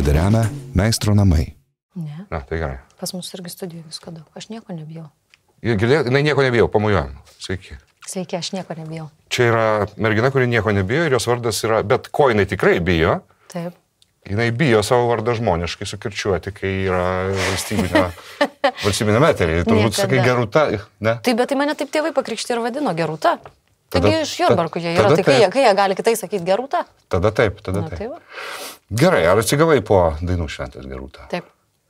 Laidą remia Meistro namai. Ne. Na, tai gerai. Pas mus irgi studijoje visko daug. Aš nieko nebijau. Jinai nieko nebijau, pamojuojam. Sveiki. Sveiki, aš nieko nebijau. Čia yra mergina, kuri nieko nebijo ir jos vardas yra, bet ko jinai tikrai bijo? Taip. Jinai bijo savo vardą žmoniškai sukirčiuoti, kai yra valstybinė eterija. Turbūt sakai Geruta, ne? Taip, bet tai mane taip tėvai pakrikšti ir vadino Geruta. Taigi iš Jurbarko jie yra, tai kai jie gali kitai sakyti Geruta. Tada taip. Tai Gerai, ar atsigavai po dainų šventės Geruta? Taip.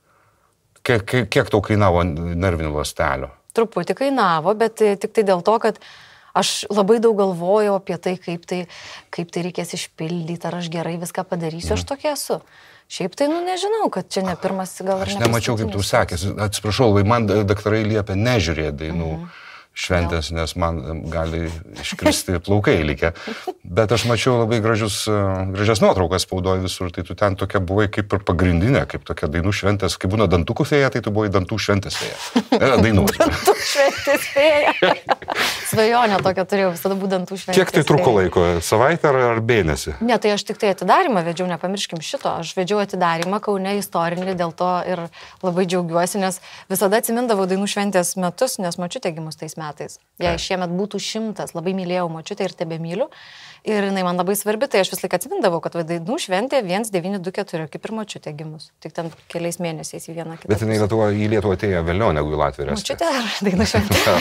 Kiek tau kainavo nervinių ląstelių? Truputį kainavo, bet tik tai dėl to, kad aš labai daug galvojau apie tai, kaip tai reikės išpildyti, ar aš gerai viską padarysiu, aš tokia esu. Šiaip tai, nežinau, kad čia ne pirmas gal ar ne. Aš nemačiau, kaip tu sakėsi. Atsiprašau, man daktarai liepia nežiūrėti dainų šventės, nes man gali iškristi plaukai likę. Bet aš mačiau labai gražias nuotraukas spaudoje visur, tai tu ten tokia buvai kaip ir pagrindinė, kaip tokia dainų šventės, kai būna dantukų fėja, tai tu buvai dantų šventės fėja. Dainų. Dantų šventės fėja. Svajonę tokią turėjau, visada būtų dantų šventės. Kiek tai truko laiko? Savaitę ar mėnesį? Ne, tai aš tik tai atidarimą vedžiau, nepamirškim šito. Aš vedžiau atidarimą Kaune istorinį, dėl to ir labai džiaugiuosi, nes visada atsimindavau dainų šventės metus, nes močiutė gimus tais metais. Jei šiemet būtų 100, labai mylėjau močiutę ir tebemyliu. Ir jinai man labai svarbi, tai aš vis laik atsimindavau, kad dainų šventė 1924, kaip ir močiutė gimus. Tik ten keliais mėnesiais į vieną kitą. Bet jinai į Lietuvą atėjo vėliau negu į Latviją. Močiutė ar dainų šventė?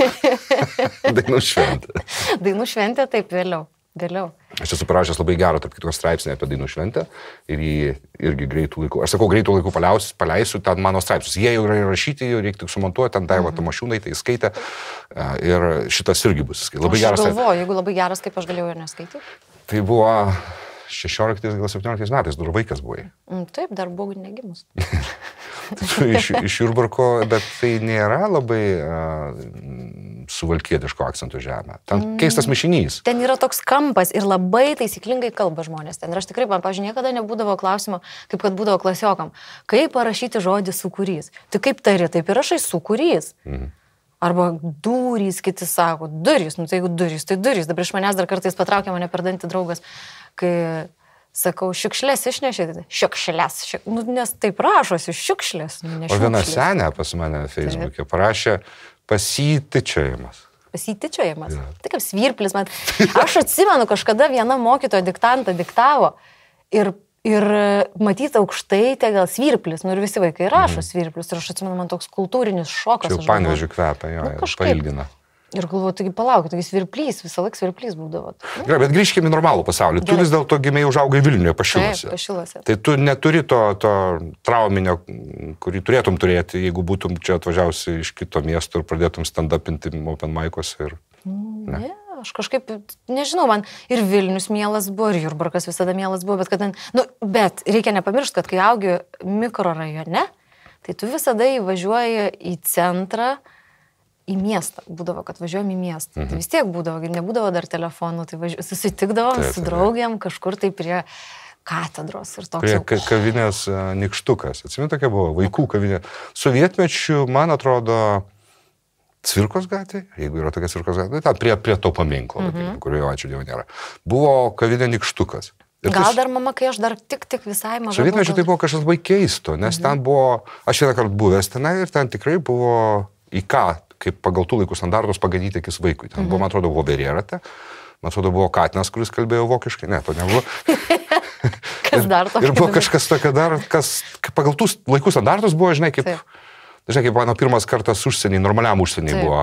Dainų šventė. Dainų šventė taip vėliau. Aš esu parašęs labai gerą, tarp kitos, straipsnį apie dainų šventę ir jį irgi greitų laikų. Aš sakau, greitų laikų paleisiu ten mano straipsnius. Jie jau yra įrašyti, jau reikia tik sumontuoti, ten Daiva Tamošiūnaitė įskaitė ir šitas irgi bus. Labai geras. Aš galvoju, jeigu labai geras, kaip aš galėjau ir neskaityti. Tai buvo 16-17 metais, dar vaikas buvai. Taip, dar buvau negimus. iš Jurbarko, bet tai nėra labai suvalkietiško akcentų žemė. Ten keistas mišinys. Ten yra toks kampas ir labai taisyklingai kalba žmonės. Ten ir aš tikrai, man, pavyzdžiui, niekada nebūdavo klausimo, kaip kad būdavo klasiokam, kaip parašyti žodį sūkurys. Tai kaip tari, taip ir rašai sūkurys. Arba durys, kiti sako, durys, tai jeigu durys, tai durys. Dabar iš manęs dar kartais patraukė mane per dantį draugas, kai sakau, šiukšlės išnešė, šiukšlės, nes taip rašosi, šiukšlės. O viena senė pas mane Facebook'e parašė pasityčiojimas. Pasityčiojimas? Ja. Tai kaip svirplis, man. Aš atsimenu, kažkada viena mokytoja diktantą diktavo ir matyti aukštai, tai gal svirplis, ir visi vaikai rašo svirplis, ir aš atsimenu, man toks kultūrinis šokas. Čia jau Panevėžio kvepia, jo, pailgina. Ir galvoju, taigi palauk, taigi svirplys, visą laiką svirplys būdavo. Gerai, bet grįžkime į normalų pasaulį. Tu vis dėlto gimei užaugai Vilniuje, Pašilose. Taip, Pašilose. Tai tu neturi to trauminio, kurį turėtum turėti, jeigu būtum čia atvažiausi iš kito miesto ir pradėtum stand-upinti open mic'uose ir... Ne, aš kažkaip, nežinau, man ir Vilnius mielas buvo, ir Jurbarkas visada mielas buvo, bet reikia nepamiršti, kad kai augi mikrorajone, tai tu visada įvažiuoji į centrą, į miestą. Būdavo, kad važiuojam į miestą. Tai vis tiek būdavo, nebūdavo dar telefonų, tai susitikdavom su draugiam kažkur tai prie katedros. Ir toks prie kavinės Nykštukas. Atsimenu, tokia buvo vaikų kavinė. Sovietmečiu, man atrodo, Cvirkos gatvė, jeigu yra tokia Cvirkos gatvė, ten prie to paminklo, kurio ačiū Dievui nėra. Buvo kavinė Nykštukas. Gal dar mama, kai aš dar tik visai maža. Sovietmečiu tai buvo kažkas labai keisto, nes ten buvo, aš vieną kartą buvęs tenai ir ten tikrai buvo į ką, kaip pagal tų laikų standartus paganyti akis vaikui. Ten buvo, man atrodo, voverierate, man atrodo, buvo katinas, kuris kalbėjo vokiškai, ne, to nebuvo. Kas dar tokio? Ir buvo kažkas tokio dar, kas pagal tų laikų standartus buvo, žinai, kaip mano pirmas kartas užsienį, normaliam užsienį buvo.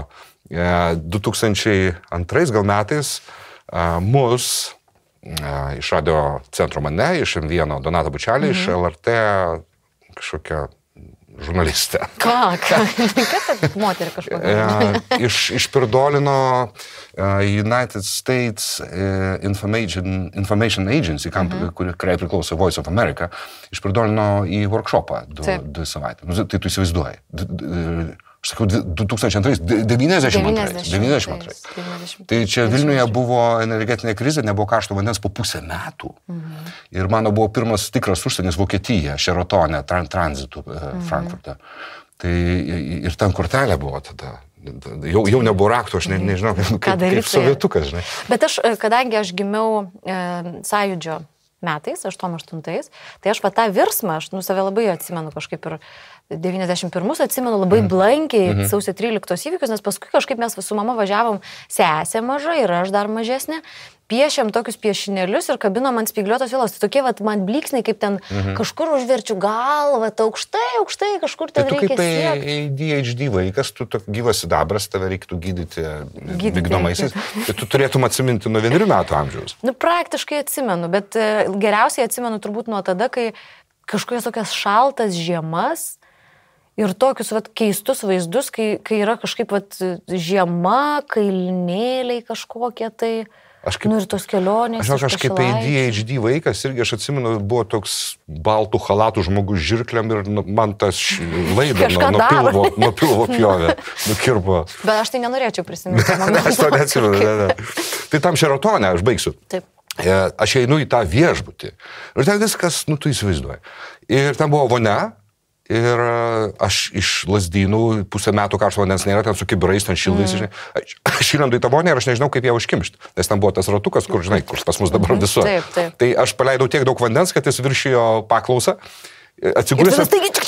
2002 gal metais mus iš radio centro mane, iš M1 Donatą Bučelį, iš LRT kažkokią žurnalistę. Ką? Kas tai moterį kažkokią? Išpirdolino United States Information Agency, kuriai priklauso Voice of America, išpirdolino į workshopą 2 savaitę. Tai tu įsivaizduoji. Aš sakau, 92. Tai čia Vilniuje buvo energetinė krizė, nebuvo karšto vandens po pusę metų. Ir mano buvo pirmas tikras užsienis Vokietija, Šeratone, tranzitu Frankfurte. Tai ir ten kortelė buvo tada. Jau nebuvo raktų, aš nežinau, kaip sovietukas, žinai. Bet kadangi aš gimiau Sąjūdžio metais, 88, tai aš va tą virsmą, aš save labai atsimenu kažkaip ir 91 atsimenu labai blankiai sausio 13 įvykius, nes paskui kažkaip mes su mama važiavom, sesė maža ir aš dar mažesnė, piešiam tokius piešinėlius ir kabinom ant spygliuotos vielos. Tai tokie vat, man blyksniai, kaip ten kažkur užverčiu galvą, aukštai, kažkur ten reikia siekti. Tai tu kaip ADHD vaikas, tu gyvas sidabras, tave reiktų gydyti vykdomaisiais. Tai tu turėtum atsiminti nuo 1 metų amžiaus. Nu, praktiškai atsimenu, bet geriausiai atsimenu turbūt nuo tada, kai kažkokias tokias šaltas žiemas ir tokius vat, keistus vaizdus, kai yra kažkaip vat, žiema, kailinėliai kažkokie tai. Nu ir tos kelionės. Aš kažkaip ADHD vaikas irgi, aš atsimenu, buvo toks baltų halatų žmogus žirkliam ir man tas laidą nuo pilvo pjovė, nukirpo. Bet aš tai nenorėčiau prisiminti. Aš to neatsimenu. Tai tam Šeratone aš baigsiu. Taip. Aš einu į tą viešbutį. Ir ten viskas, tu įsivaizduoji. Ir ten buvo vonia. Ir aš iš Lazdynų pusę metų karšto vandens nėra, ten su kibirais, ten šildais. Aš įlendu į tą vonę ir aš nežinau, kaip ją užkimšti. Nes ten buvo tas ratukas, kur, žinai, kur pas mus dabar viso. Tai aš paleidau tiek daug vandens, kad jis viršijo paklausą. Atsigulęs,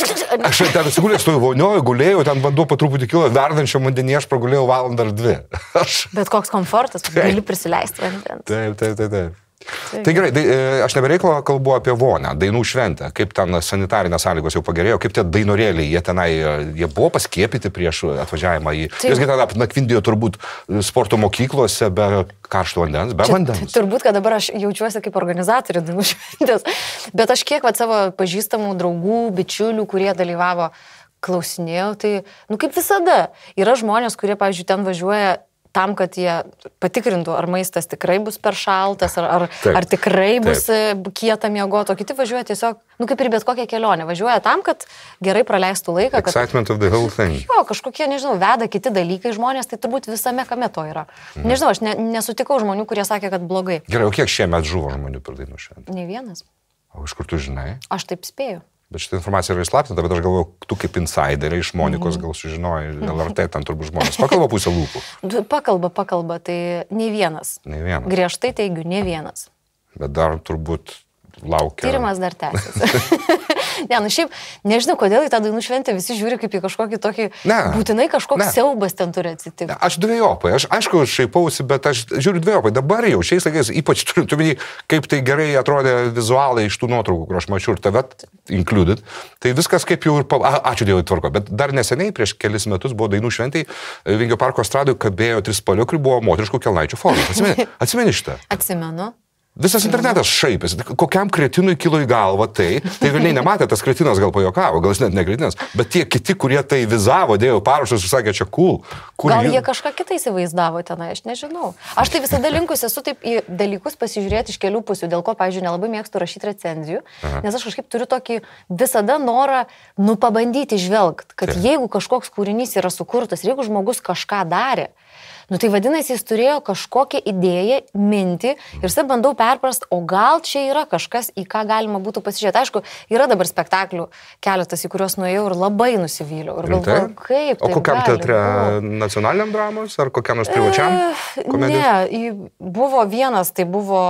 aš ten atsigulęs toj vonioje, gulėjau, ten vanduo po truputį kilo, verdančiam vandenyje aš pragulėjau 1 ar 2 valandas. Bet koks komfortas, gali prisileisti vandens. Taip. Tai gerai, aš nebereikalo kalbu apie vonę, dainų šventę, kaip ten sanitarinės sąlygos jau pagerėjo, kaip tie dainorėliai, jie buvo paskiepyti prieš atvažiavimą į... Jis ten nakvindėjo turbūt sporto mokyklose be karšto vandens, be vandens. Turbūt, kad dabar aš jaučiuosi kaip organizatorių dainų šventės, bet aš kiek savo pažįstamų draugų, bičiulių, kurie dalyvavo, klausinėjau, tai, kaip visada, yra žmonės, kurie, pavyzdžiui, ten važiuoja tam, kad jie patikrintų, ar maistas tikrai bus per šaltas, ar tikrai bus kieta miegoto. Kiti važiuoja tiesiog, kaip ir bet kokią kelionę, važiuoja tam, kad gerai praleistų laiką. Excitement of the whole thing. Jo, kažkokie, nežinau, veda kiti dalykai žmonės, tai turbūt visame kame to yra. Nežinau, aš nesutikau žmonių, kurie sakė, kad blogai. Gerai, o kiek šiemet žuvo žmonių per dainų šventę? Nei vienas. O iš kur tu žinai? Aš taip spėju. Bet šitą informaciją yra įslaptinta, bet aš galvoju, tu kaip insiderė iš Monikos gal sužinojai, LRT ten turbūt žmonės. Pakalba pusę lūpų. Pakalba, tai nei vienas. Nei vienas. Griežtai teigiu, nei vienas. Bet dar turbūt laukia. Tyrimas dar tęsiasi. Šiaip nežinau, kodėl į tą dainų šventę visi žiūri kaip į kažkokį tokį, būtinai kažkoks siaubas ten turi atsitikti. Aš dvejopai, aišku, šaipausi, bet aš žiūriu dvejopai. Dabar jau šiais laikais, ypač turint omeny, kaip tai gerai atrodė vizualiai iš tų nuotraukų, kur aš mačiau ir tave included, tai viskas kaip jau ir, ačiū Dievui, tvarko. Bet dar neseniai, prieš kelis metus buvo dainų šventai, Vingio parko estradoj kabėjo 3 spaliukų ir buvo moteriškų kelnaičių formos. Atsimeni šitą? Atsimenu. Visas internetas šaipėsi, kokiam kretinui kilo į galvą tai vilniai nematė, tas kretinas gal pajokavo, gal jis net ne kretinas, bet tie kiti, kurie tai vizavo, dėjo parašus ir sakė, čia cool. Gal jie kažką kitą įsivaizdavo tenai, aš nežinau. Aš tai visada linkus esu taip į dalykus pasižiūrėti iš kelių pusių, dėl ko, pavyzdžiui, nelabai mėgstu rašyti recenzijų, nes aš kažkaip turiu tokį visada norą, pabandyti žvelgti, kad jeigu kažkoks kūrinys yra sukurtas, jeigu žmogus kažką darė, tai vadinasi, jis turėjo kažkokią idėją, mintį ir jis bandau perprast, o gal čia yra kažkas, į ką galima būtų pasižiūrėti. Aišku, yra dabar spektaklių keletas, į kuriuos nuėjau ir labai nusivyliau. Ir galvoju, kaip tai. O kokiam teatre, nacionaliniam dramos ar kokiam nors privačiam komedijos? Ne, buvo vienas, tai buvo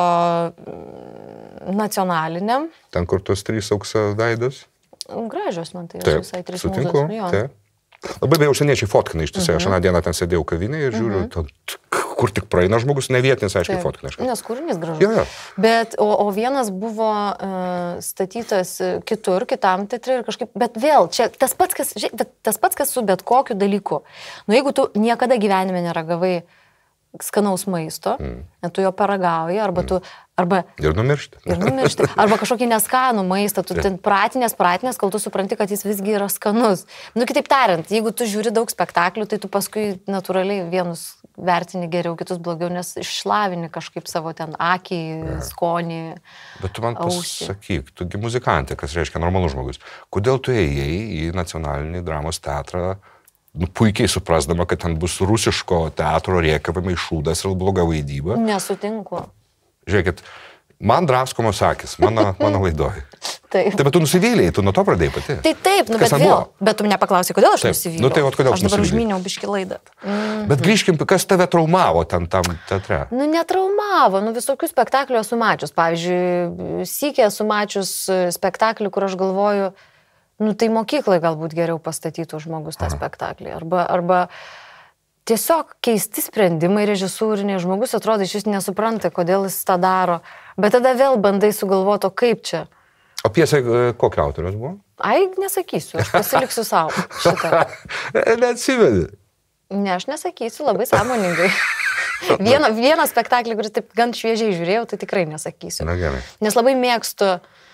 nacionaliniam. Ten, kur tos 3 aukso veidos? Gražios man tai yra visai 3 sutinku, mūzos. Labai beje užsieniečiai fotkina ištisai. Aš aną dieną ten sėdėjau kavinėje ir žiūriu, kur tik praeina žmogus, ne vietinis, aiškiai fotkina. Nes kūrinys gražus. Bet, o vienas buvo statytas kitur, kitam teatre ir kažkaip, bet vėl, čia tas pats, kas su bet kokiu dalyku. Jeigu tu niekada gyvenime neragavai skanaus maisto, tu jo paragauji, arba ir numiršti. Arba kažkokį neskanų maistą, tu ten pratinės, kol tu supranti, kad jis visgi yra skanus. Kitaip tariant, jeigu tu žiūri daug spektaklių, tai tu paskui natūraliai vienus vertini geriau, kitus blogiau, nes išlavini kažkaip savo ten akį, skonį. Bet tu man pasakyk, tugi muzikantė, kas reiškia normalus žmogus. Kodėl tu ėjai į nacionalinį dramos teatrą, puikiai suprasdama, kad ten bus rusiško teatro rėkavimai, šūdas ir bloga vaidyba? Nesutinku. Žiūrėkit, man draskomos akis, mano laidoj. Taip. Tai bet tu nusivylėjai, tu nuo to pradėjai pati. Tai taip, Kas ten buvo? bet tu mane paklausai, kodėl aš Taip. nusivyliau. Nu tai vat kodėl aš dabar nusivylei? užminiau biškį laidą. Bet grįžkim, kas tave traumavo tam teatre? Nu, netraumavo, visokių spektaklių esu mačius. Pavyzdžiui, sykė esu mačius spektaklių, kur aš galvoju, tai mokyklai galbūt geriau pastatytų žmogus tą spektaklį. Arba tiesiog keisti sprendimai režisūriniai, žmogus atrodo iš vis nesupranta, kodėl jis tą daro, bet tada vėl bandai sugalvoti, o kaip čia. O pjesė kokio autorius buvo? Ai, nesakysiu, aš pasiliksiu savo šitą. Neatsimeni. Ne, aš nesakysiu, labai sąmoningai. Vieną spektaklį, kuris taip gan šviežiai žiūrėjau, tai tikrai nesakysiu. Na gerai. Nes labai mėgstu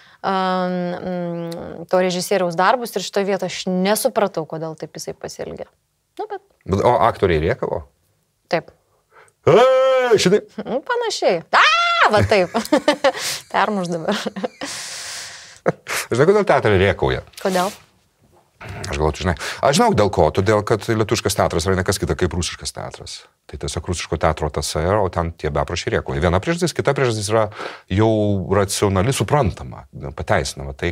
to režisieriaus darbus ir šitoje vietoje aš nesupratau, kodėl taip jisai pasielgė. O aktoriai rėkavo? Taip. Šitai? Panašiai. Va taip. Permuš dabar. Žinai, kodėl teatrai rėkauja? Kodėl? Aš galvoju, žinai. Aš žinau dėl ko. Todėl, kad lietuviškas teatras yra ne kas kita kaip rusiškas teatras. Tai tiesiog rusiško teatro tąsa yra, o ten tie beprašiai rėkauja. Viena priežastis, kita priežastis yra jau racionali, suprantama, pateisinama. Tai,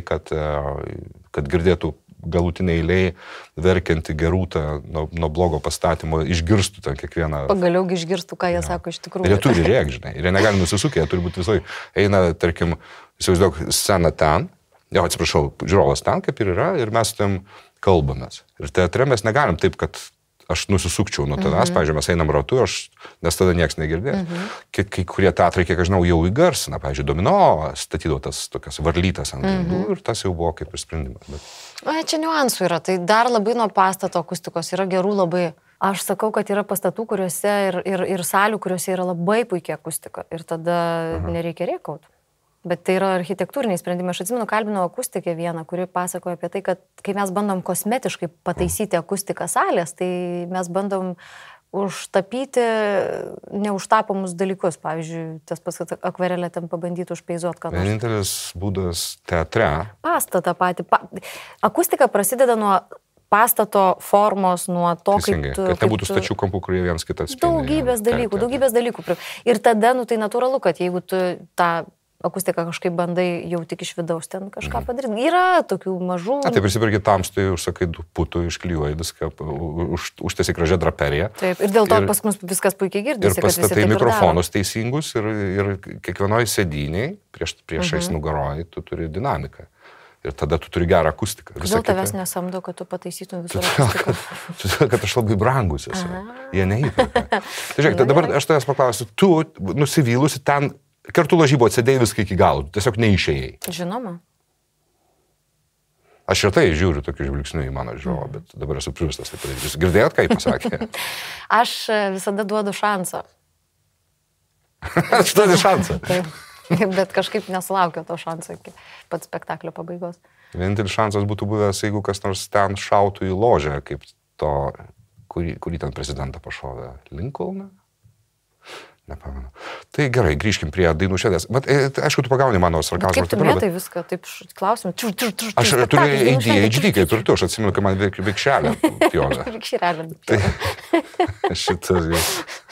kad girdėtų galutiniai eiliai verkianti gerūtą nuo blogo pastatymo, išgirstų ten kiekvieną... Pagaliau išgirstų, ką jie sako iš tikrųjų. Ir jie turi rėkti, žinai. Ir jie negali nusisukti, jie turi būti visai. Eina, tarkim, įsivaizduok, scena ten, atsiprašau, žiūrovas ten kaip ir yra, ir mes tam kalbamės. Ir teatre mes negalim taip, kad aš nusisukčiau nuo tavęs, pavyzdžiui, mes einam ratu, nes tada nieks negirdės. Kai kurie teatrai, kiek aš žinau, jau įgarsina, pavyzdžiui, Domino statydavo tas tokias varlytas ant grindų ir tas jau buvo kaip ir sprendimas. Bet... Čia niuansų yra, tai dar labai nuo pastato akustikos yra gerų labai. Aš sakau, kad yra pastatų, kuriuose ir salių, kuriuose yra labai puikia akustika ir tada nereikia rėkauti. Bet tai yra architektūriniai sprendimai. Aš atsimenu, kalbinau akustikę vieną, kuri pasakoja apie tai, kad kai mes bandom kosmetiškai pataisyti akustiką salės, tai mes bandom užtapyti neužtapomus dalykus. Pavyzdžiui, tas pats akvarelė ten pabandyti užpeizuoti, ką nors. Vienintelis būdas teatre. Pastatą patį. Akustika prasideda nuo pastato formos, nuo to, teisingai, kad nebūtų stačių kampų, kurie vienas kitą atspindi. Daugybės dalykų. Ir tada, tai natūralu, kad jeigu tu tą akustiką kažkaip bandai jau tik iš vidaus ten kažką padaryti. Yra tokių mažų... Tai prisipirki tamstui, užsakai putų, išklijuoji viską, užtiesi gražią draperiją. Taip, ir dėl to pas mus viskas puikiai girdisi. Ir pastatai mikrofonus teisingus ir kiekvienoje sėdyniai, priešais nugaroj, tu turi dinamiką. Ir tada tu turi gerą akustiką. Kodėl tavęs nesamdo, kad tu pataisytum visą akustiką? Todėl, kad aš labai brangus esu. Jie neįperka. Tai žiūrėk, dabar aš tavęs paklausiu, tu nusivylusi ten kartu lažybo atsėdėjai viską iki galo, tiesiog neišėjai. Žinoma. Aš retai žiūriu tokiu žvilgsniu į mano žiūrovą, bet dabar esu priverstas tai padaryti. Jūs girdėjot, ką jis pasakė? Aš visada duodu šansą. Aš duodu šansą. Taip, bet kažkaip nesulaukiau to šansą iki pat spektaklio pabaigos. Vienintelis šansas būtų buvęs, jeigu kas nors ten šautų į ložę, kaip to, kurį ten prezidentą pašovė. Lincolną? Nepamenu. Tai gerai, grįžkim prie dainų šventės. Bet, aišku, tu pagauni mano sarkazmą. Kaip tu mėtai viską, taip klausim. Aš turiu ADHD, kaip ir tu, aš atsimenu, kad man vikšelė pjovė. Vikšelė. Šitas jau.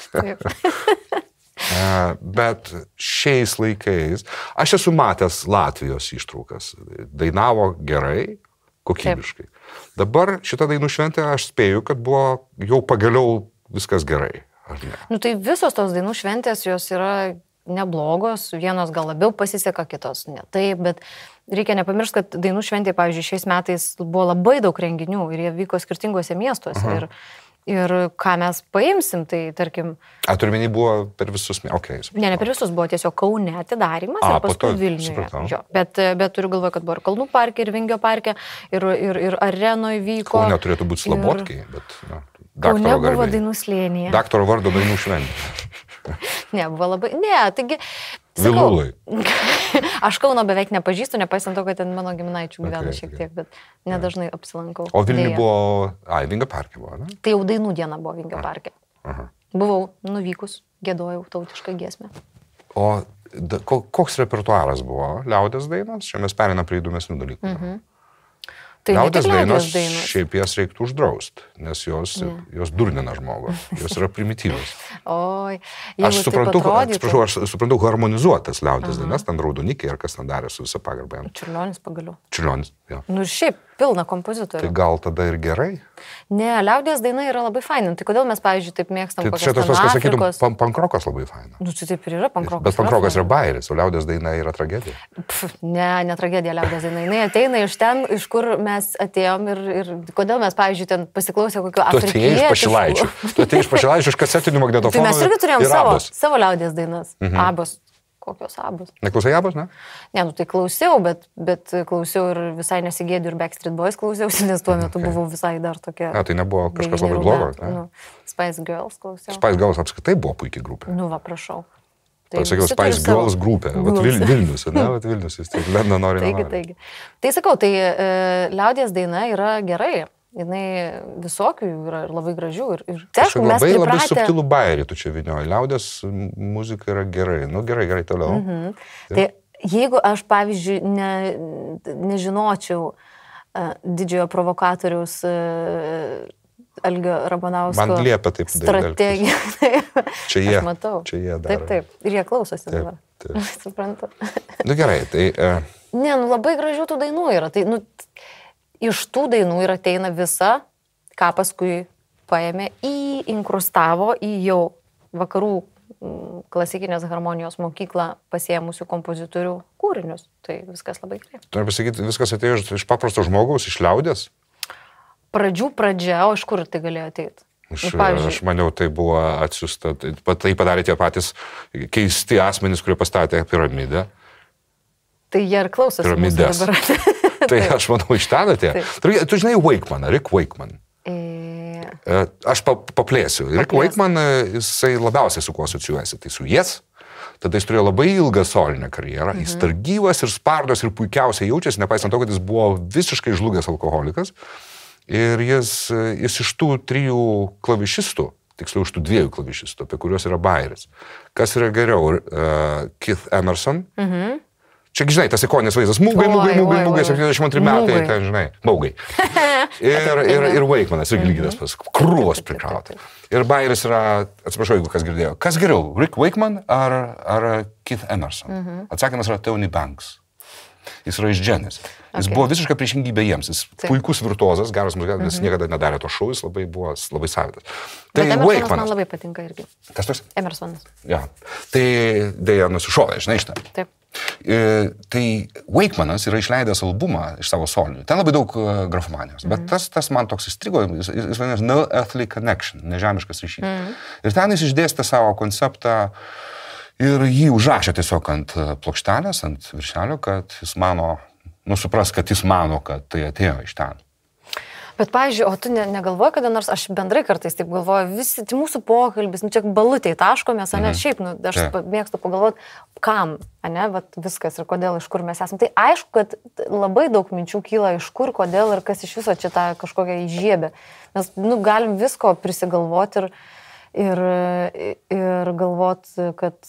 Bet šiais laikais, aš esu matęs Latvijos ištraukas. Dainavo gerai, kokybiškai. Dabar šitą dainų šventę aš spėju, kad buvo jau pagaliau viskas gerai. Tai visos tos dainų šventės, jos yra neblogos, vienos gal labiau pasiseka, kitos ne taip, bet reikia nepamiršti, kad dainų šventė, pavyzdžiui, šiais metais buvo labai daug renginių ir jie vyko skirtingose miestuose. Ir ką mes paimsim, tai tarkim... Turmenį buvo per visus... Okay, ne per visus, buvo tiesiog Kaune atidarymas ir paskui Vilniuje. Bet turiu galvoje, kad buvo ir Kalnų parke, ir Vingio parke, ir Arenoje vyko. Kaune turėtų būti Slabotkiai, bet... Kaune buvo dainų slėnyje. Daktaro vardo dainų šventė. Ne, buvo labai... Ne, taigi... Vilulai. Aš Kauno beveik nepažįstu, nepaisant to, kad ten mano giminaičių gyvena šiek tiek, bet nedažnai apsilankau. O Vilniuje buvo... Vingio parke buvo, ne? Tai jau dainų diena buvo Vingio parke. Buvau nuvykus, giedojau tautišką giesmę. O koks repertuaras buvo? Liaudės dainos? Čia mes perinam prie įdomesnių dalykų. Tai liaudies dainos, dainos. šiaip jas reiktų uždrausti, nes jos durnina žmogų, jos yra primityvos. Oi, Aš suprantu harmonizuotas liaudies dainas, ten Raudonikiai ir kas ten darė su visą pagarbą. Čiurlionis pagaliau. Čiurlionis, jo. Nu ir šiaip pilna kompozitorių. Tai gal tada ir gerai? Ne, liaudies daina yra labai faina. Tai kodėl mes, pavyzdžiui, taip mėgstam Tai kokias čia tas, ten kas sakytum, Afrikos... pankrokas labai faina. Nu, tai taip ir yra pankrokas. Bet pankrokas yra bairis, o liaudies daina yra tragedija. Ne tragedija liaudies daina. Jis ateina iš ten, iš kur mes atėjom ir kodėl mes, pavyzdžiui, ten pasiklausė kokio afrikietiškų. Tu atėjai iš Pašilaičių, iš kasetinių magnetofonų. Tai mes irgi turėjom savo liaudies dainas. Abos. Kokios abos? Neklausai abos, ne? Ne, nu tai klausiau, bet klausiau ir visai nesigėdžiu ir Backstreet Boys klausiausi, nes tuo metu buvau visai dar tokia... Ne, tai nebuvo kažkas labai blogo. Nu, Spice Girls klausiau. Spice Girls apskritai buvo puikiai grupė. Nu va, prašau. Pasakiau, Spice Girls grupė. Vilnius, ne? Vilnius, jis taip lenda nori. Taigi. Tai sakau, tai liaudies daina yra gerai. Jinai visokių yra ir labai gražių. Tai aišku, mes pripratę... Labai subtilų bairį tu čia vinioji. Liaudies muzika yra gerai. Nu gerai, toliau. Tai jeigu aš, pavyzdžiui, nežinočiau didžiojo provokatoriaus Algio Ramanausko man liepia taip strategiją. Čia jie. Aš matau. Čia jie daro. Taip. Ir jie klausosi dabar. Suprantu. Nu gerai, tai... Ne, nu labai gražių tų dainų yra. Tai, nu... Iš tų dainų ir ateina visa, ką paskui paėmė inkrustavo į jau vakarų klasikinės harmonijos mokyklą pasiėmusių kompozitorių kūrinius. Tai viskas labai gerai. Turiu pasakyti, viskas atėjo iš paprasto žmogaus, iš liaudies? Pradžia, o iš kur tai galėjo ateiti? Aš maniau, tai buvo atsiųsta, tai padarė tie patys keisti asmenys, kurie pastatė piramidę. Tai jie ir klausosi mūsų dabar. Tai aš manau, iš ten atėjo. Tu žinai Wakeman, Rick Wakeman. Aš paplėsiu. Rick Wakeman, jisai labiausiai su kuo asociuojasi. Tai su Yes. Tada jis turėjo labai ilgą solinę karjerą. Jis dar gyvas ir spardos ir puikiausiai jaučiasi, nepaisant to, kad jis buvo visiškai žlugęs alkoholikas. Ir jis iš tų 3 klavišistų, tiksliau iš tų 2 klavišistų, apie kuriuos yra bairis. Kas yra geriau? Keith Emerson. Čia, žinai, tas ikoninis vaizdas. Mūgai, 72 metai, ten, žinai, maugai. Ir Wakemanas, irgi lygiai tas pas, krūvos prikrauta. Ir bairis yra, atsiprašau, jeigu kas girdėjo. Kas geriau, Rick Wakeman ar Keith Emerson? Atsakymas yra Tony Banks. Jis yra iš Genesis. Jis buvo visiškai priešingybė jiems. Jis puikus virtuozas, geras muzikantas, jis niekada nedarė to šou, jis buvo labai savitas. Tai Emersonas man labai patinka irgi. Kas toks? Emersonas. Ja. Tai dėja nusišovė, žinai šitą. Taip. Tai Wakemanas yra išleidęs albumą iš savo solinių. Ten labai daug grafomanijos, bet tas man toks įstrigo, jis vadinasi No Earthly Connection, nežemiškas ryšys. Ir ten jis išdėstė savo konceptą ir jį užrašė tiesiog ant plokštelės, ant viršelio, kad jis mano, supras, kad jis mano, kad tai atėjo iš ten. Bet, pavyzdžiui, o tu negalvoji, kada nors, aš bendrai kartais taip galvoju, visi mūsų pokalbis, čia balutėj taškomės, ne, šiaip, aš mėgstu pagalvoti, kam, ne, vat viskas ir kodėl, iš kur mes esame. Tai aišku, kad labai daug minčių kyla, iš kur, kodėl ir kas iš viso čia tą kažkokią įžiebę. Mes, galim visko prisigalvoti ir galvoti, kad,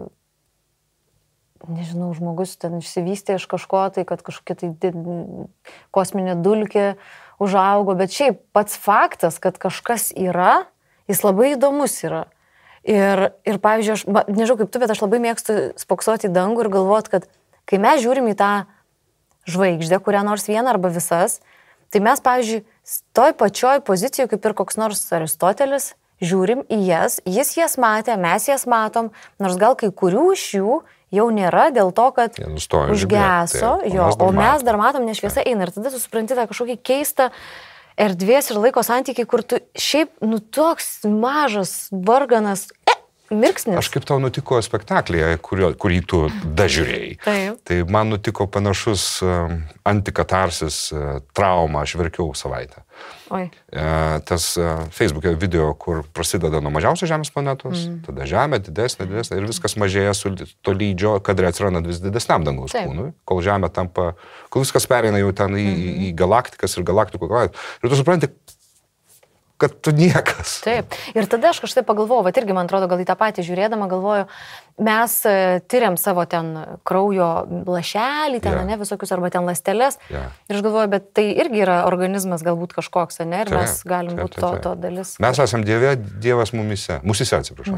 nežinau, žmogus ten išsivystė iš kažko, tai kad kažkokia tai kosminė dulkė užaugo, bet šiaip pats faktas, kad kažkas yra, jis labai įdomus yra. Ir pavyzdžiui, aš nežinau kaip tu, bet aš labai mėgstu spoksoti į dangų ir galvoti, kad kai mes žiūrim į tą žvaigždę, kurią nors vieną arba visas, tai mes, pavyzdžiui, toj pačioj pozicijoje, kaip ir koks nors Aristotelis, žiūrim į jas, jis jas matė, mes jas matom, nors gal kai kurių iš jų jau nėra dėl to, kad užgeso, o mes dar matom, nes šviesa eina. Ir tada tu supranti tą kažkokį keistą erdvės ir laiko santykiai, kur tu šiaip, toks mažas, varganas, mirksnis. Aš kaip tau nutiko spektaklyje, kurį tu dažiūrėjai. Taip. Tai man nutiko panašus antikatarsis trauma, aš verkiau savaitę. Oi. Tas Facebook'e video, kur prasideda nuo mažiausios Žemės planetos, tada Žemė didesnė ir viskas mažėja su to lydžio, kadre atsiranda vis didesniam dangaus kūnui, kol Žemė tampa, kol viskas pereina jau ten į galaktikas ir galaktikų. Ir tu supranti, kad tu niekas. Taip. Ir tada aš kažkaip pagalvojau, va irgi, man atrodo, gal į tą patį žiūrėdama galvoju, mes tyriam savo ten kraujo lašelį, ten, ne, visokius, arba ten ląsteles. Ir aš galvoju, bet tai irgi yra organizmas galbūt kažkoks, ne, ir mes galim būti to dalis. Mes esam Dieve, Dievas mumise. Musise, atsiprašau.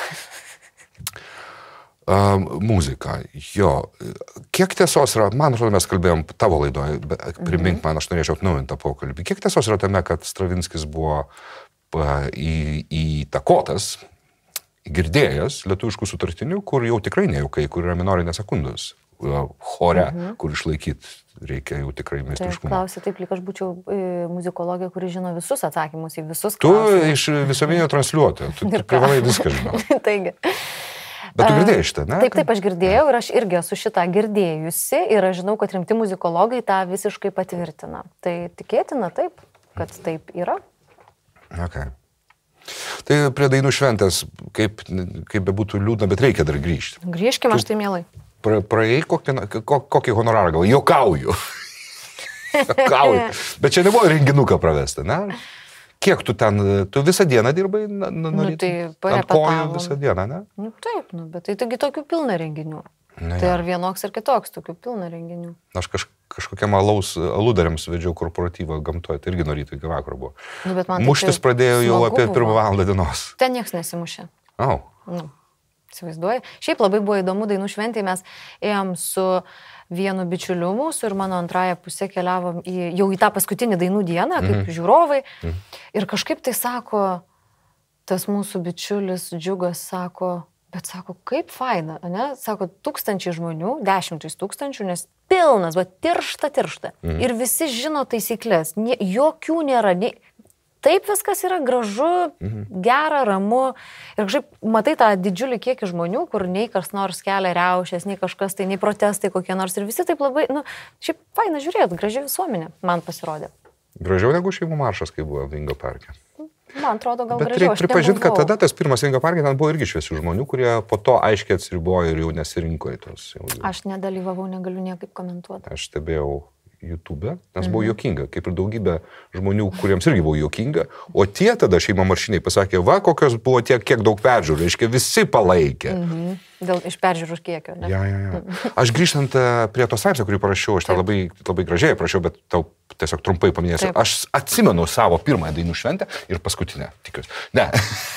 Muzika, jo. Kiek tiesos yra, man atrodo, mes kalbėjom tavo laidoje, primink man, aš norėčiau atnaujinti tą pokalbį. Kiek tiesos yra tame, kad Stravinskis buvo įtakotas, girdėjęs lietuviškų sutartinių, kur jau tikrai nejaukai, kur yra minorinės sekundos, chore, kur išlaikyti reikia jau tikrai meistriškumo. Klausi taip, lyg aš būčiau muzikologija, kuri žino visus atsakymus į visus klausimus. Tu iš visuomeninio transliuotojo, tu privalai viską žinoti. Taigi. Bet tu girdėjai šitą, ne? Taip, aš girdėjau ir aš irgi esu šitą girdėjusi ir aš žinau, kad rimti muzikologai tą visiškai patvirtina. Tai tikėtina taip, kad taip yra. Okay. Tai prie dainų šventės, kaip bebūtų liūdna, bet reikia dar grįžti. Grįžkime, aš tai mielai. Praėjai kokį honorarą, gal juokauju. Juokauju. Bet čia nebuvo renginuką pravesti, ne? Kiek tu ten, tu visą dieną dirbai? Tai ant kojų visą dieną, ne? Taip, bet tai taigi tokių pilna renginių. Tai ar vienoks ar kitoks, tokių pilna renginių. Aš kažkokiam aludariams vedžiau korporatyvą gamtoje, tai irgi nuo ryto iki vakaro buvo. Muštis pradėjo jau apie 1 valandą dienos. Ten nieks nesimušė. Įsivaizduoji. Šiaip labai buvo įdomu dainų šventėje, mes ėjom su vienu bičiuliu mūsų ir mano antrąją pusę keliavom jau į tą paskutinį dainų dieną, kaip žiūrovai. Ir kažkaip tai sako, tas mūsų bičiulis Džiugas sako, bet sako, kaip faina, ne? Sako, 1000 žmonių, 10 000, nes pilnas, bet tiršta. Ir visi žino taisyklės, jokių nėra, taip viskas yra gražu, gera, ramu. Ir kažkaip matai tą didžiulį kiekį žmonių, kur nei kas nors kelia riaušės, nei kažkas tai, nei protestai kokie nors. Ir visi taip labai, šiaip faina žiūrėti, graži visuomenė, man pasirodė. Gražiau negu šeimų maršas, kai buvo Vingio parke. Man atrodo, gal bet gražiau. Bet reikia pripažinti, kad tada tas pirmas Vingio parke ten buvo irgi šviesių žmonių, kurie po to aiškiai atsiribojo ir jau nesirinko į tos. Aš nedalyvavau, negaliu niekaip komentuoti. Aš stebėjau YouTube, nes buvo juokinga, kaip ir daugybė žmonių, kuriems irgi buvo juokinga, o tie tada šeima maršiniai pasakė, va, kokios buvo tiek, kiek daug peržiūrų, reiškia, visi palaikė. Dėl iš peržiūrų kiekio, ne? Ja. Aš grįžtant prie to straipsnio, kurį parašiau, aš tą labai, labai gražiai parašiau, bet tau tiesiog trumpai paminėsiu. Taip. Aš atsimenu savo pirmąją dainų šventę ir paskutinę, tikiuosi. Ne.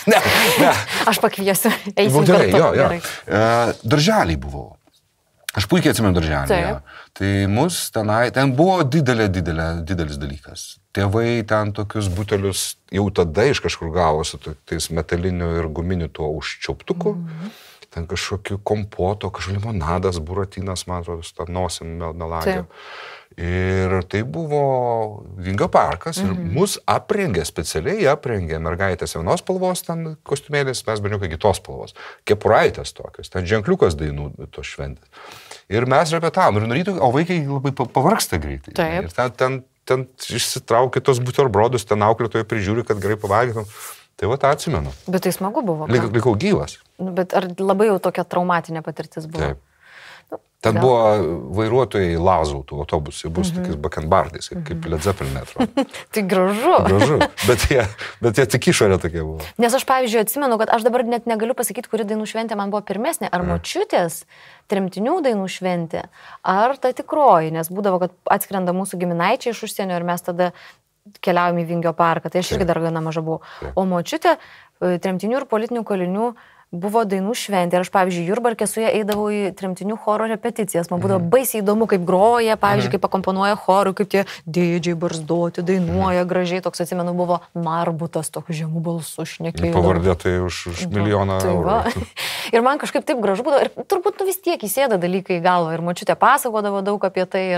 Aš pakviesiu, eisim kartu. Jo. Darželiai buvau. Aš puikiai atsimenu darželį. Tai mus ten buvo didelis dalykas. Tėvai ten tokius butelius jau tada iš kažkur gavo su tais metaliniu ir guminiu tuo užčiauptuku. Ten kažkokiu kompoto, kažkokiu limonadas, buratinas, man atrodo, su tą nosim melagio. Ir tai buvo Vingio parkas ir mus aprengė, specialiai aprengė mergaitės vienos spalvos ten kostiumėlis, mes berniukai kitos spalvos. Kepuraitės tokios, ten ženkliukas dainų tos šventės. Ir mes repetavom, ir nurytų, o vaikai labai pavargsta greitai. Taip. Ir ten išsitraukė tos buterbrodus, ten auklėtoje prižiūri, kad gerai pavalgytum. Tai va, tą atsimenu. Bet tai smagu buvo. Likau gyvas. Bet ar labai jau tokia traumatinė patirtis buvo? Taip. Ten buvo vairuotojai lazautų autobusai, bus tokiais bakenbardais, kaip Led Zeppelin atrodo. Tai gražu. Gražu, bet jie tik išorė tokie buvo. Nes aš, pavyzdžiui, atsimenu, kad aš dabar net negaliu pasakyti, kuri dainų šventė man buvo pirmesnė. Ar močiutės tremtinių dainų šventė, ar ta tikroji, nes būdavo, kad atskrenda mūsų giminaičiai iš užsienio ir mes tada keliaujame į Vingio parką, tai aš irgi dar gana maža buvau. O močiutė tremtinių ir politinių kalinių buvo dainų šventė ir aš, pavyzdžiui, Jurbarke su ja eidavau į tremtinių choro repeticijas. Man būdavo baisiai įdomu, kaip groja, pavyzdžiui, kaip akomponuoja chorų, kaip tie dėdžiai barzdoti, dainuoja gražiai. Toks, atsimenu, buvo Narbutas, tokiu žemų balsu šnekėjo. Pavardėtai už milijoną eurų. Ir man kažkaip taip gražu būdavo. Ir turbūt vis tiek įsėda dalykai į galvą. Ir močiutė pasakodavo daug apie tai.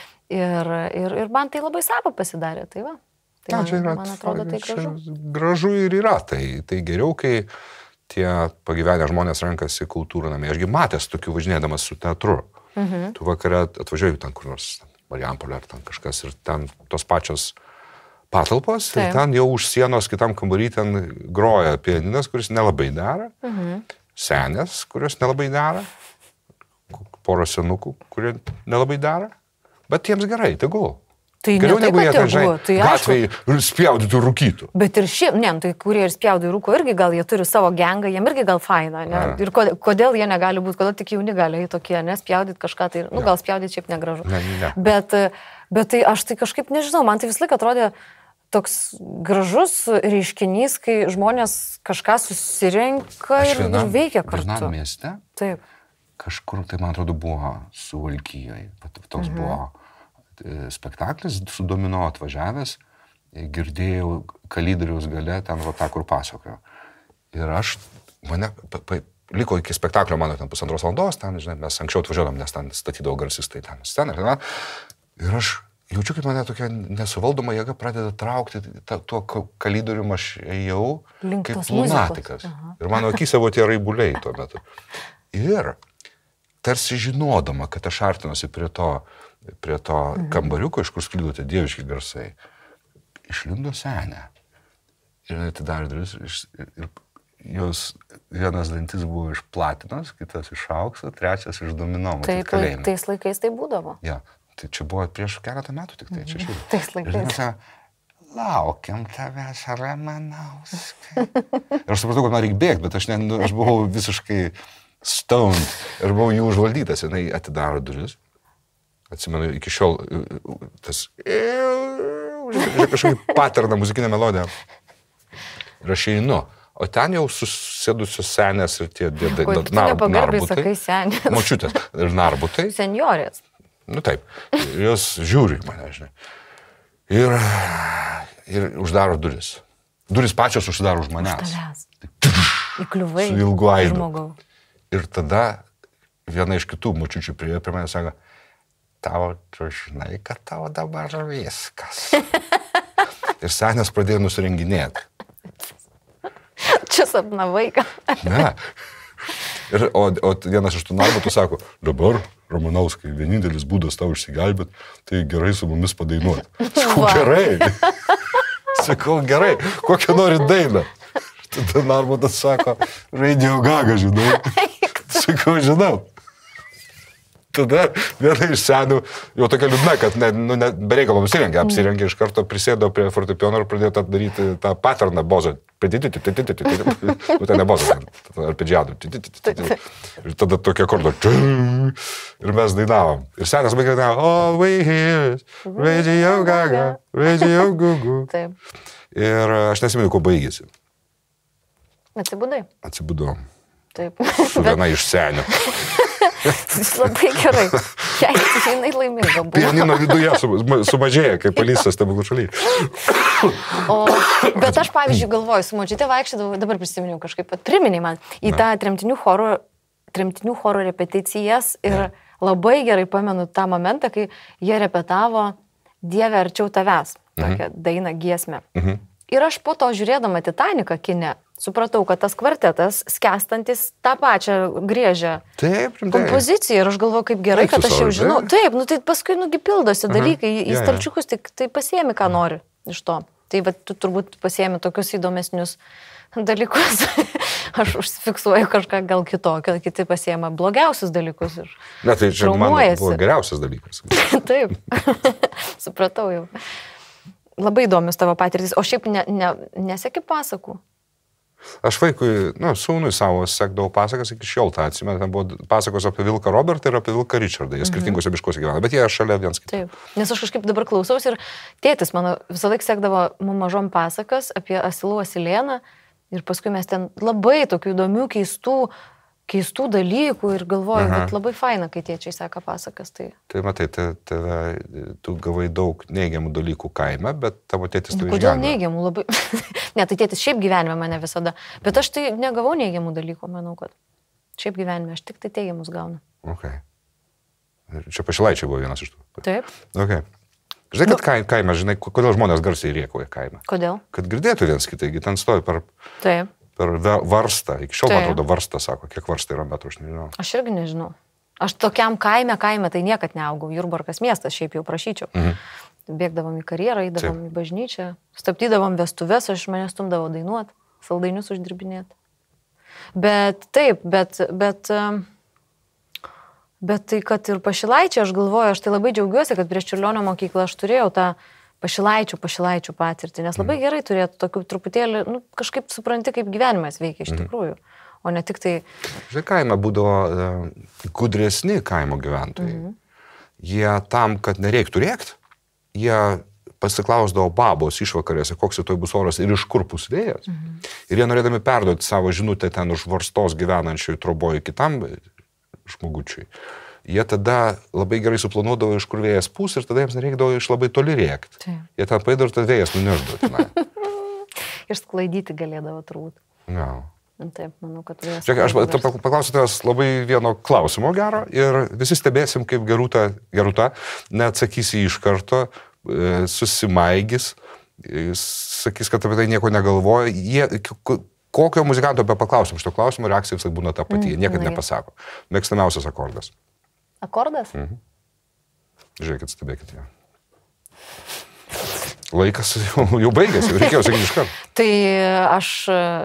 Ir man tai labai savo pasidarė. Tai va. Tai man atrodo, tai gražu. Gražu ir yra. Tai geriau, kai tie pagyvenę žmonės renkasi kultūrą namie. Ašgi matęs tokių važinėdamas su teatru. Tu vakare atvažiuoji ten kur nors Marijampolė ar ten kažkas ir ten tos pačios patalpos ir ten jau už sienos kitam kambarį ten groja pianinas, kuris nelabai dera, senės, kurios nelabai dera, pora senukų, kurie nelabai dera, bet jiems gerai, tegul. Tai geriau ne tai, negu jie kad ten, tegu, tai aišku. gatvėje spjaudytų ir rūkytų. Bet ir šiaip, ne, tai kurie ir spjaudai rūko, irgi gal jie turi savo gengą, jiem irgi gal faina, ne? Ir kodėl jie negali būti, kodėl tik jauni gali tokie, nespjaudyti kažką, tai, nu, gal spjaudyti šiaip negražu. Ne. Bet tai aš tai kažkaip nežinau, man tai vis laik atrodė toks gražus reiškinys, kai žmonės kažką susirenka ir veikia kartu. Vienam mieste? Taip. Kažkur, tai man atrodo, buvo Suvalkijoje, toks buvo spektaklis su domino atvažiavęs, girdėjau kalydariaus gale ten va tą, kur pasakojo. Ir mane liko iki spektaklio mano ten 1,5 valandos, ten, žinai, mes anksčiau atvažiuodom, nes ten statydavo garsistai ten sceną. Ir aš jaučiu, kaip mane tokia nesuvaldoma jėga pradeda traukti, tuo kalydarium aš ėjau kaip lunatikas. Ir mano akise buvo tie raibuliai tuo metu. Ir tarsi žinodama, kad aš artinuosi prie to kambariuko, iš kur sklido tie dieviški garsai, išlindo senė. Ir atidarė duris, ir jos vienas dantis buvo iš platinos, kitas iš aukso, trečias iš domino. Taip, tais laikais tai būdavo. Ja, tai čia buvo prieš keletą metų tik tai, čia šiaip. Tais laikais. Ir laukiam tavęs, Ramanauskai. Ir aš supratau, kad man reikia bėgti, bet aš buvau visiškai stoned ir buvau jų užvaldytas. Jinai atidaro duris. Atsimenu, iki šiol tas kažkokį paterną muzikinę melodiją. Ir aš einu. O ten jau susėdusios senės ir tie narbutai. Močiutės ir narbutai. Senjorės. Nu taip. Jos žiūri mane, žinai. Ir uždaro duris. Duris pačios užsidaro už manęs. Įkliuvai. Su ilgu aidu. Žmogau. Ir tada viena iš kitų močiučių prie mane sako, tu žinai, kad tavo dabar viskas. Ir senės pradėjo nusirenginėti. Čia sapnavai, ką? Ne. O vienas iš tų narbutų sako, dabar, Ramanauskai, vienintelis būdas tau išsigelbėti, tai gerai su mumis padainuoti. Sakau, gerai. Sakau, gerai. Kokią nori dainą? Tada narbutas sako, Radio Gaga, žinai. Sakau, žinau. Tada viena iš senų, jau tokia liūdna, kad bereikalo apsirengė, iš karto prisėdo prie fortepijono ir pradėjo daryti tą paterną bozą. Nu, ten ne bozą, arpedžiadų. Ir tada tokia akordo. Ir mes dainavom. Ir senas baigė dainavo, oh, we hear Radio Gaga, Radio Gugu. Ir aš nesimenu, kuo baigėsi. Atsibudai? Atsibudau. Taip. Su viena iš senių. Labai gerai. Jinai laiminga buvo. Pianino viduje sumažėja, kaip Alisa stebuklų šaly. Bet aš, pavyzdžiui, galvoju, su močiute vaikščiodavau, dabar prisiminiau kažkaip, priminė man į tą tremtinių choro repeticijas ir labai gerai pamenu tą momentą, kai jie repetavo Dieve arčiau tavęs, tokią dainą giesmę. Ir aš po to žiūrėdama Titaniką kine, supratau, kad tas kvartetas skęstantis tą pačią griežia kompoziciją ir aš galvoju, kaip gerai, kad aš jau žinau. Taip, nu tai paskui pildosi dalykai, į stalčiukus tai pasiemi, ką nori iš to. Tai va, tu turbūt pasiemi tokius įdomesnius dalykus. Aš užsifiksuoju kažką gal kitokio, kiti pasiema blogiausius dalykus ir traumuojasi. Ne, tai čia man buvo geriausias dalykas. Taip, supratau jau. Labai įdomius tavo patirtis. O šiaip neseki pasakų? Aš vaikui, sūnui savo sekdavau pasakas, iki šiol tą atsimenu, ten buvo pasakos apie Vilką Robertą ir apie Vilką Richardą, jie skirtingose miškuose gyvena, bet jie šalia viens kitą. Taip, nes aš kažkaip dabar klausaus ir tėtis mano visą laiką sekdavo mum mažom pasakas apie Asilų Asilėną ir paskui mes ten labai tokių įdomių, keistų dalykų ir galvoju, bet labai faina, kai tėčiai seka pasakas. Tai matai, tu gavai daug neigiamų dalykų kaime, bet tavo tėtis tu išgelbėjo. Kodėl neigiamų labai? Ne, tai tėtis šiaip gyvenime mane visada. Bet aš tai negavau neigiamų dalykų, manau, kad šiaip gyvenime aš tik tai teigiamus gaunu. Ok. Čia Pašilaičiai buvo vienas iš tų. Taip. Ok. Žinai, kad kaime, žinai, kodėl žmonės garsiai rėkauja kaime? Kodėl? Kad girdėtų viens kitai, ten stovi per varstą. Iki šiol, man atrodo, varstą sako. Kiek varstą yra metrų, aš nežinau. Aš irgi nežinau. Aš tokiam kaime tai niekad neaugau. Jurbarkas miestas, šiaip jau prašyčiau. Bėgdavom į karjerą, eidavom į bažnyčią, stabdydavom vestuves, aš mane stumdavo dainuoti, saldainius uždirbinėti. Bet taip, bet Bet tai, kad ir Pašilaičiai, aš galvoju, aš tai labai džiaugiuosi, kad prieš Čiurlionio mokyklą aš turėjau tą Pašilaičių patirtį, nes labai gerai turėtų tokių truputėlį, kažkaip supranti, kaip gyvenimas veikia iš tikrųjų, o ne tik tai... Žinai, kaime būdavo gudresni kaimo gyventojai. Jie tam, kad nereiktų rėkti, jie pasiklausdavo babos išvakarėse, koks toj bus oras ir iš kur pūs vėjas. Ir jie norėdami perduoti savo žinutę ten už varstos gyvenančiai troboj kitam žmogučiui. Jie tada labai gerai suplanuodavo, iš kur vėjas pūs ir tada jiems nereikdavo iš labai toli rėkti. Jie ten paėdavo ir tada vėjas nuneždavo tenai. Išsklaidyti galėdavo turbūt. No. Taip, manau, kad vėjas... Žiūrėk, aš paklausiu tavęs labai vieno klausimo gero ir visi stebėsim, kaip Geruta neatsakysi iš karto, susimaigys, sakys, kad apie tai nieko negalvoja. Kokio muzikanto apie paklausim šito klausimo, reakcija visai būna ta pati, jie niekad nepasako. Mėgstamiausias akordas. Akordas? Žiūrėkit, stebėkit ją. Laikas jau baigėsi, reikėjo sakyti iš karto. Tai aš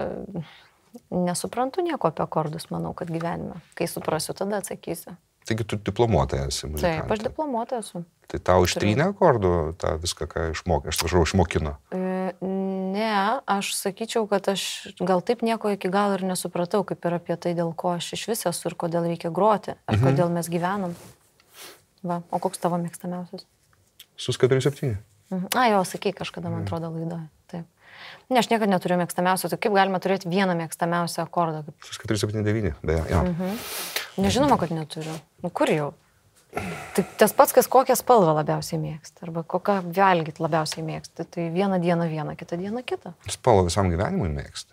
nesuprantu nieko apie akordus, manau, kad gyvenime. Kai suprasiu, tada atsakysiu. Taigi tu diplomuota esi muzikantė. Taip, aš diplomuota esu. Tai tau ištrynė akordų tą viską, ką išmokino? Ne, aš sakyčiau, kad aš gal taip nieko iki galo ir nesupratau, kaip ir apie tai, dėl ko aš iš vis esu ir kodėl reikia groti, ar kodėl mes gyvenam. Va, o koks tavo mėgstamiausias? Sus 4-7. Jo, sakai kažkada, man atrodo, laidoje. Taip. Ne, aš niekada neturiu mėgstamiausio, tai kaip galima turėti vieną mėgstamiausią akordą? Sus 4-7-9, beje, jo. Nežinoma, kad neturiu. Kur jau? Tai tas pats, kas kokią spalvą labiausiai mėgsta, arba kokią valgyt labiausiai mėgsta. Tai vieną dieną vieną, kitą dieną kitą. Spalvą visam gyvenimui mėgsta?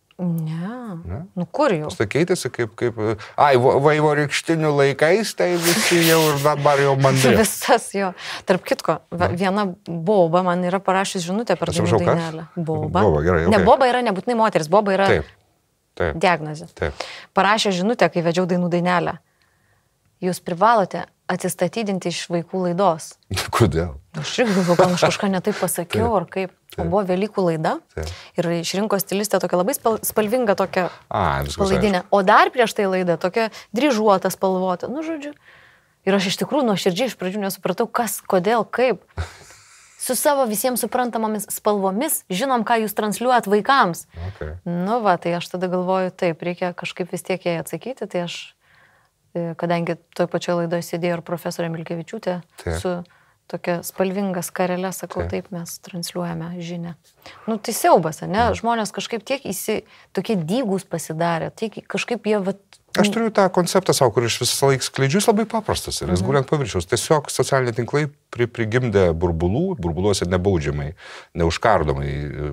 Ne. Kur jau? Tai keitėsi kaip vaivorykštinių laikais, tai visi jau ir dabar jau mandai. Visas jo. Tarp kitko, viena Boba man yra parašęs žinutę per dainų dainelę. Boba. Gerai, okay. Ne, Boba yra nebūtinai moteris, Boba yra diagnozė. Taip. Parašė žinutę, kai vedžiau dainų dainelę. Jūs privalote atsistatydinti iš vaikų laidos. Kodėl? Aš irgi galvoju, gal aš kažką netaip pasakiau, ar kaip. O buvo Velykų laida ir išrinko stilistę tokia labai spalvinga tokia palaidinė. O dar prieš tai laida tokia dryžuota, spalvota. Žodžiu. Ir aš iš tikrųjų nuoširdžiai iš pradžių nesupratau, kas, kodėl, kaip. Su savo visiems suprantamomis spalvomis žinom, ką jūs transliuojat vaikams. Okay. Tai aš tada galvoju, taip, reikia kažkaip vis tiek jai atsakyti, tai aš, kadangi toj pačioje laidoje sėdėjo ir profesorė Milkevičiūtė su tokia spalvinga skarelė, sakau, taip mes transliuojame žinią. Tai siaubas, ne? Žmonės kažkaip tiek tokie dygus pasidarė, tiek kažkaip jie... Aš turiu tą konceptą savo, kur iš visą laiką skleidžiu, jis labai paprastas ir jis guliant paviršiaus. Tiesiog socialiniai tinklai prigimdė burbuluose nebaudžiamai, neužkardomai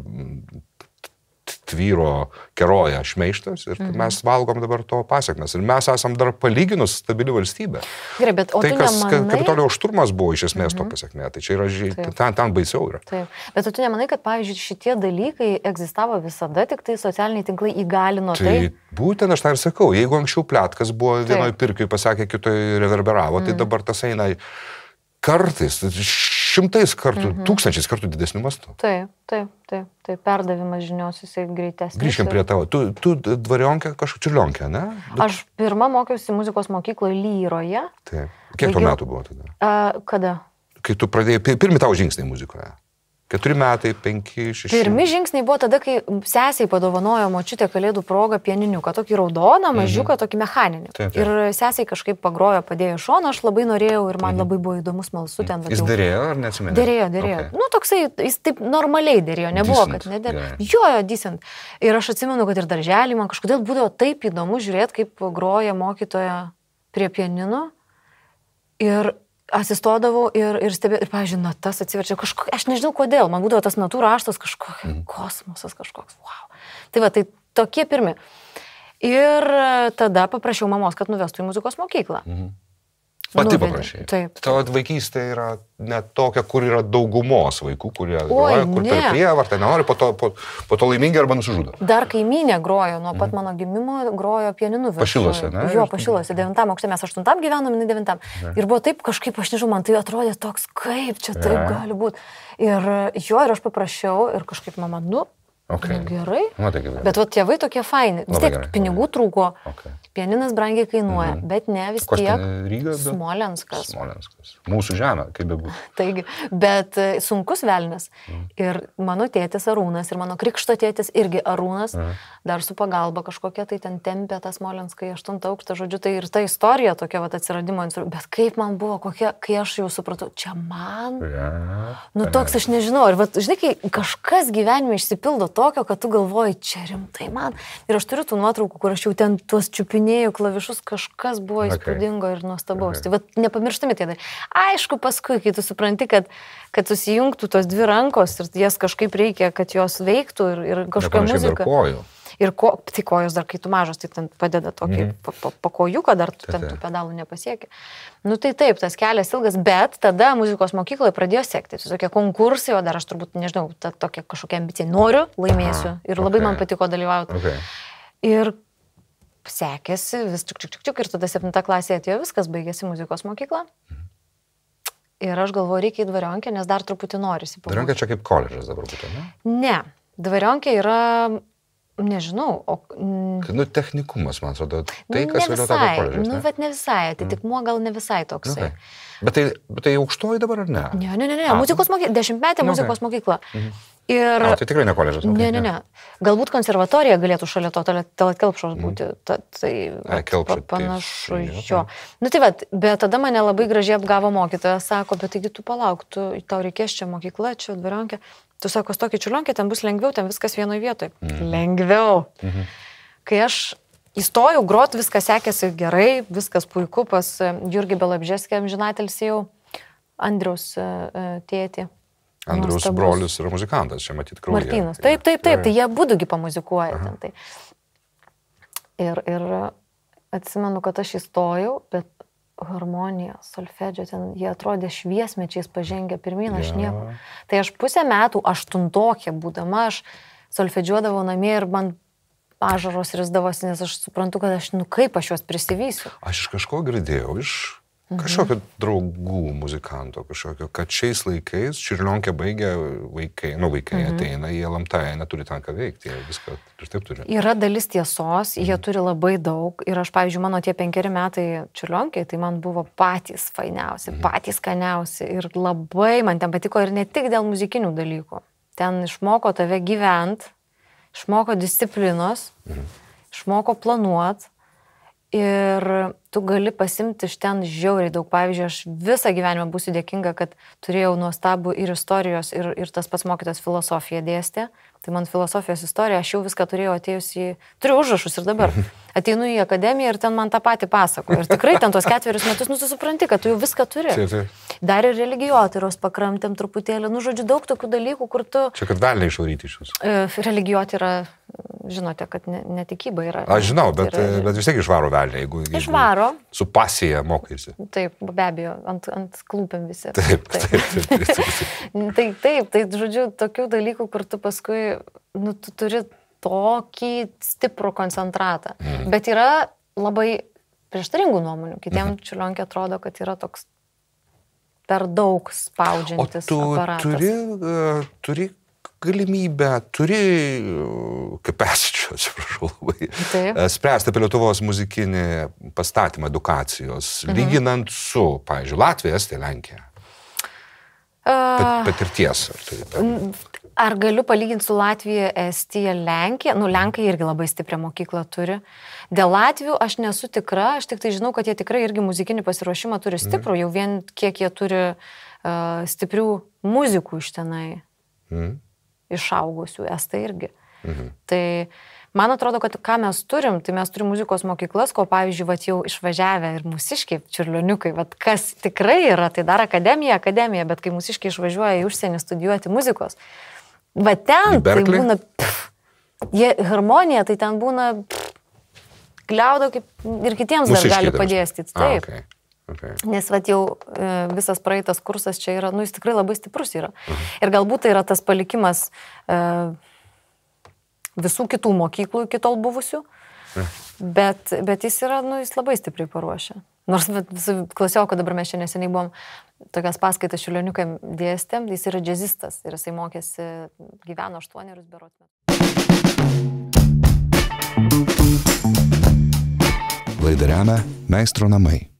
tvyro keroja šmeištas ir mes valgom dabar to pasiekmes. Ir mes esam dar palyginus stabili valstybė. Gerai, bet o tai, tu nemanai... Kapitolijaus šturmas buvo iš esmės to pasiekmė, tai čia yra, ten baisiau yra. Taip, bet tu nemanai, kad, pavyzdžiui, šitie dalykai egzistavo visada, tik tai socialiniai tinklai įgalino tai? Būtent aš tą ir sakau, jeigu anksčiau pletkas buvo vienoj pirkiui pasakė, kitoj reverberavo, tai dabar tas eina kartais, šimtais kartų, tūkstančiais kartų didesnių mastų. Taip, perdavimas žinios, jisai greitesnis. Grįžkim prie tavo. Tu dvarionkė, kažkaip čiurlionkė, ne? Aš pirmą mokiausi muzikos mokykloje Lyroje. Taip. Kiek tuo metų buvo tada? Kada? Kai tu pradėjai, pirmi tavo žingsniai muzikoje. 4 metai, 5, 6. Pirmi žingsniai buvo tada, kai sesiai padovanojo močiutė kalėdų progą pianiniuką, tokį raudoną, mažiuką, tokį mechaninį. Taip. Ir sesiai kažkaip pagrojo, padėjo šoną, aš labai norėjau ir man labai buvo įdomus, smalsu ten. Jis dėrėjo ar neatsimeni? Dėrėjo. Okay. Toksai, jis taip normaliai dėrėjo, nebuvo, decent, kad nedėrėjo. Jo, decent. Ir aš atsimenu, kad ir darželį man kažkodėl būdavo taip įdomu žiūrėti, kaip groja mokytoja prie pianino. Ir asistodavau ir stebėjau, ir, pavyzdžiui, natas atsiverčiau kažkokia, aš nežinau kodėl, man būdavo tas natų raštas kažkokia, kosmosas kažkoks, wow. Tai tai tokie pirmi. Ir tada paprašiau mamos, kad nuvestų į muzikos mokyklą. Pati paprašai. Taip. Tavo vaikystė yra net tokia, kur yra daugumos vaikų, kurie groja, kur per prievartą nenori, po to laimingi arba nusižudo. Dar kaimynė grojo, nuo pat mano gimimo grojo pianinu. Pašilose, ne? Jo, Pašilose, 9 aukšte, mes 8 gyvenom, 9. Ir buvo taip kažkaip, aš nežinau, man tai atrodė toks, kaip čia taip gali būti. Ir aš paprašiau ir kažkaip mama, Okay. Nu, gerai. Tai gerai. Bet tėvai tokie faini. Vis tiek pinigų trūko. Okay. Pianinas brangiai kainuoja, bet ne vis tiek. Ryga, Smolenskas. Mūsų žemė, kaip bebūtų. Taigi, bet sunkus velnis. Ir mano tėtis Arūnas, ir mano krikšto tėtis irgi Arūnas, dar su pagalba kažkokia, tai ten tempė tą Smolenską į 8 aukštą, žodžiu, tai ir ta istorija tokia atsiradimo, bet kaip man buvo, kai aš jau supratau, čia man. Nu, toks aš nežinau. Ir žinai, kai kažkas gyvenime išsipildo tokio, kad tu galvoji, čia rimtai man. Ir aš turiu tų nuotraukų, kur aš jau ten tuos čiupinėjau klavišus, kažkas buvo įspūdingo ir nuostabaus. Tai nepamirštami tie dalykai. Aišku, paskui, kai tu supranti, kad susijungtų tos dvi rankos ir jas kažkaip reikia, kad jos veiktų ir kažkokia muzika. Ir tai kojos dar, kai tu mažas, tai ten padeda tokį pakojuką, dar tu ten tų pedalų nepasieki. Nu tai taip, tas kelias ilgas, bet tada muzikos mokykloje pradėjo sekti. Tai tokie konkursai, o dar aš turbūt, nežinau, tokia kažkokia ambicija. Noriu, laimėsiu. Ir labai man patiko dalyvauti. Ir sekėsi, vis čiuk, ir tada 7 klasėje atėjo viskas, baigėsi muzikos mokykla. Ir aš galvoju, reikia į Dvarionkę, nes dar truputį norisi. Dvarionkė čia kaip koledžas dabar būtų, ne? Ne, Dvarionkė yra... Nežinau, technikumas, man atrodo, tai, kas vėliau tapo koledžas. Nu, bet ne visai, atitikmuo gal ne visai toksai. Bet tai aukštoji dabar ar ne? Ne, muzikos mokykla, 10-metė muzikos mokykla. Ir... Tai tikrai ne koledžas. Ne. Galbūt konservatorija galėtų šalia to Tallat Kelpšos būti. Tai panašu jo. Nu tai bet tada mane labai gražiai apgavo mokytoja, sako, bet taigi tu palauk, tau reikės čia mokykla, čia Dvarionkė. Tu sako, stokį Čiurlionkė, ten bus lengviau, ten viskas vienoje vietoje. Lengviau. Kai aš įstojau grot, viskas sekėsi gerai, viskas puiku pas Jurgį Belabžeskį, amžinatilsį jau, Andriaus tėtį. Andriaus brolis yra muzikantas, čia matyt kraujyje. Martynas, taip, tai jie būdugi pamuzukuoja ten tai. Ir atsimenu, kad aš įstojau, bet harmonija, solfedžio, ten jie atrodė šviesmečiais pažengę pirmyn, aš nieko. Tai aš pusę metų, 8-okė būdama, aš solfedžiuodavau namie ir man ašaros risdavosi, nes aš suprantu, kad kaip aš juos prisivysiu. Aš iš kažko girdėjau, iš kažkokio draugų muzikanto, kažkokio, kad šiais laikais Čiurlionkė baigia vaikai, vaikai ateina, jie lamtai, neturi ten ką veikti, jie viską ir taip turi. Yra dalis tiesos, jie turi labai daug ir aš, pavyzdžiui, mano tie 5 metai Čiurlionkėje, tai man buvo patys fainiausi, patys skaniausi ir labai man ten patiko ir ne tik dėl muzikinių dalykų. Ten išmoko tave gyvent, išmoko disciplinos, išmoko planuot. Ir tu gali pasimti iš ten žiauriai daug. Pavyzdžiui, aš visą gyvenimą būsiu dėkinga, kad turėjau nuostabų ir istorijos, ir tas pats mokytas filosofiją dėstė. Tai man filosofijos istorija, aš jau viską turėjau turiu užrašus ir dabar ateinu į akademiją ir ten man tą patį pasako. Ir tikrai ten tos 4 metus, tu supranti, kad tu jau viską turi. Dar ir religijotyros pakramtėm truputėlį. Žodžiu, daug tokių dalykų, kur tu... Čia kad velniai išvaryti iš jūsų. Religijotyra, žinote, kad netikyba yra. Aš žinau, bet vis tiek išvaro velniai, jeigu išvaro. Su pasija mokaisi. Taip, be abejo, ant klūpėm visi. Taip. Tai, žodžiu, tokių dalykų, kur tu paskui, tu turi tokį stiprų koncentratą. Bet yra labai prieštaringų nuomonių. Kitiem Čiurlionkė atrodo, kad yra toks per daug spaudžiantis aparatas. O tu turi galimybę, capacity, atsiprašau labai, spręsti apie Lietuvos muzikinį pastatymą edukacijos, lyginant su, pavyzdžiui, Latvija, Estija, Lenkija. Patirties. Ar galiu palyginti su Latvija, Estija, Lenkija? Lenkai irgi labai stiprią mokyklą turi. Dėl Latvių aš nesu tikra, aš tik tai žinau, kad jie tikrai irgi muzikinį pasiruošimą turi stiprų, jau vien kiek jie turi stiprių muzikų iš tenai išaugusių, estai irgi. Tai man atrodo, kad ką mes turim, tai mes turim muzikos mokyklas, ko pavyzdžiui, jau išvažiavę ir mūsiškiai, čiurlioniukai, kas tikrai yra, tai dar akademija, bet kai mūsiškiai išvažiuoja į užsienį studijuoti muzikos, ten tai būna, harmonija, tai ten būna gliaudo, kaip ir kitiems dar gali padėstyti. Taip. Nes jau visas praeitas kursas čia yra, jis tikrai labai stiprus yra. Ir galbūt tai yra tas palikimas visų kitų mokyklų iki tol buvusių, bet jis yra, jis labai stipriai paruošia. Nors klasioko, dabar mes čia neseniai buvom tokias paskaitas Čiurlioniukam dėstėm, jis yra džiazistas ir jisai mokėsi, gyveno 8 berods metų. Laidą remia Meistro namai.